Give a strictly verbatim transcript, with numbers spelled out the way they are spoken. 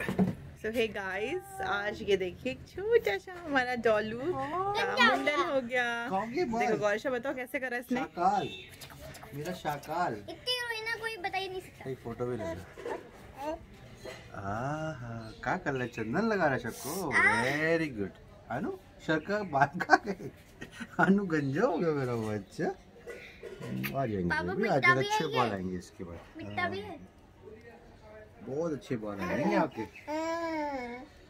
सो hey guys, आज ये देखिए छोटा सा हमारा डॉलू का मुंडन हो गया। देखो गौरशा, बताओ कैसे करा इसने? शाकाल, मेरा शाकाल। इतनी रोई ना, कोई बता ही नहीं सकता। एक फोटो भी ले लो। आहा, क्या कर रहा है? चंदन लगा रहा है सबको। Very good. अनु सर का बात का गए। अनु गंजा हो गया मेरा बच्चा। आ जाएंगे आज अच्छे बॉल आएंगे इसके बाद। मिट्टा भी है, बहुत अच्छे बॉल आएंगे आपके।